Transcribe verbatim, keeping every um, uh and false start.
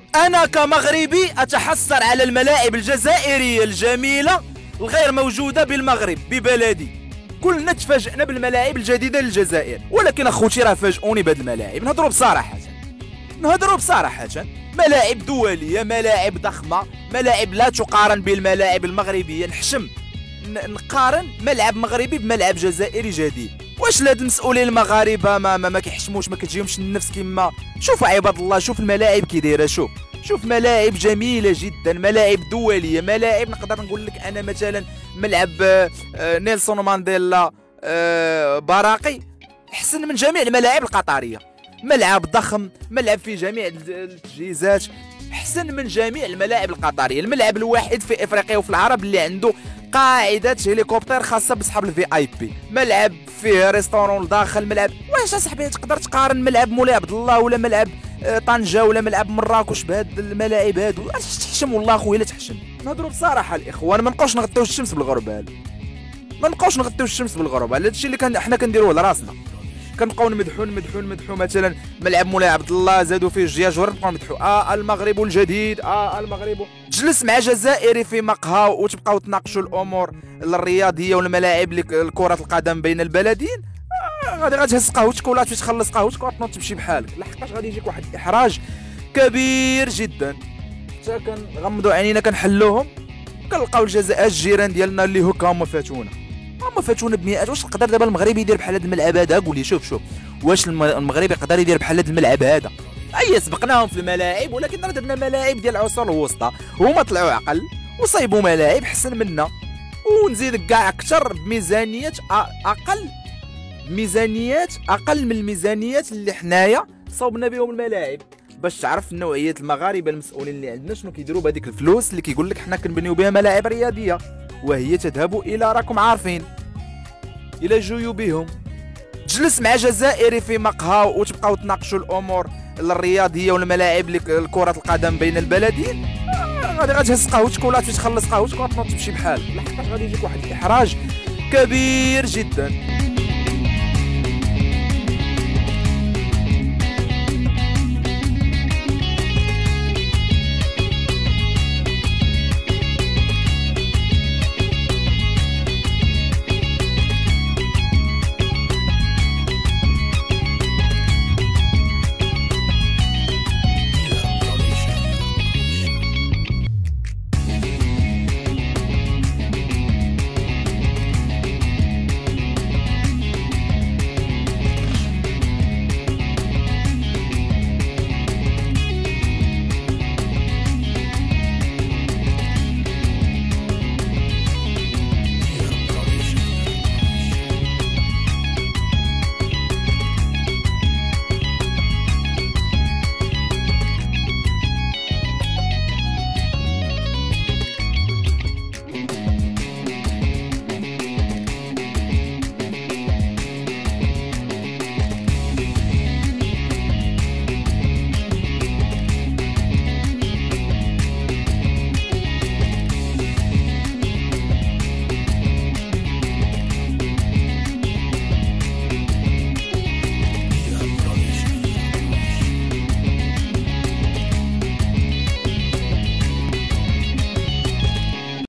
أنا كمغربي أتحسر على الملاعب الجزائرية الجميلة الغير موجودة بالمغرب ببلدي. كلنا تفاجئنا بالملاعب الجديدة للجزائر، ولكن أخوتي راه فاجئوني بهاد الملاعب. نهضروا بصراحة نهضروا بصراحة ملاعب دولية، ملاعب ضخمة، ملاعب لا تقارن بالملاعب المغربية. نحشم نقارن ملعب مغربي بملعب جزائري جديد. واش لهاد المسؤولين المغاربه ما ما, ما كيحشموش، ما كتجيهمش النفس كيما؟ شوفوا عباد الله، شوف الملاعب كي دايره، شوف شوف ملاعب جميله جدا، ملاعب دوليه، ملاعب نقدر نقول لك انا مثلا ملعب آه نيلسون مانديلا آه باراقي احسن من جميع الملاعب القطريه. ملعب ضخم، ملعب فيه جميع التجهيزات، احسن من جميع الملاعب القطريه. الملعب الوحيد في افريقيا وفي العرب اللي عنده قاعده هليكوبتر خاصه بصحاب الفي اي بي. ملعب فيه ريستورون داخل ملعب. واش اصاحبي تقدر تقارن ملعب مولاي عبد الله ولا ملعب طنجه ولا ملعب مراكش بهاد الملاعب هادو؟ تحشم والله اخويا، لا تحشم. نهضروا بصراحه الاخوان، ما نبقاوش نغطيو الشمس بالغرب هذا، ما نبقاوش نغطيو الشمس بالغرب. هذا الشيء اللي كان حنا كنديروه لراسنا. كنبقاو نمدحوا نمدحوا نمدحوا مثلا ملعب مولاي عبد الله زادوا فيه الجياج، ونبقاو نمدحوا اه المغرب الجديد، اه المغرب. تجلس مع جزائري في مقهى وتبقاو تناقشوا الامور الرياضيه والملاعب لكره القدم بين البلدين، آه غادي غتهز قهوتك ولا تخلص قهوتك وتنوض تمشي بحالك، لحقاش غادي يجيك واحد الاحراج كبير جدا. حتى كنغمضوا عينينا كنحلوهم كنلقاو الجزائر الجيران ديالنا اللي هكا هما فاتونا هما فاتونا بمئات. واش نقدر دابا المغربي يدير بحال هذا الملعب هذا؟ قول لي شوف شوف واش المغربي يقدر يدير بحال هذا الملعب هذا؟ اي سبقناهم في الملاعب، ولكن راه درنا ملاعب ديال العصور الوسطى، هما طلعوا عقل وصايبوا ملاعب احسن منا، ونزيد كاع اكثر بميزانيات اقل، ميزانيات اقل من الميزانيات اللي حنايا صوبنا بهم الملاعب. باش تعرف نوعيه المغاربه المسؤولين اللي عندنا شنو كيديروا بهذيك الفلوس اللي كيقول لك حنا كنبنيو بها ملاعب رياضيه، وهي تذهب الى راكم عارفين الى جيوبهم. تجلس مع جزائري في مقهى وتبقاو تناقشوا الامور الرياضيه والملاعب لكره القدم بين البلدين، آه غادي غتهز قهوتك ولا تخلص قهوتك وتنوض تمشي بحالك، لحقاش غادي يجيك واحد الاحراج كبير جدا.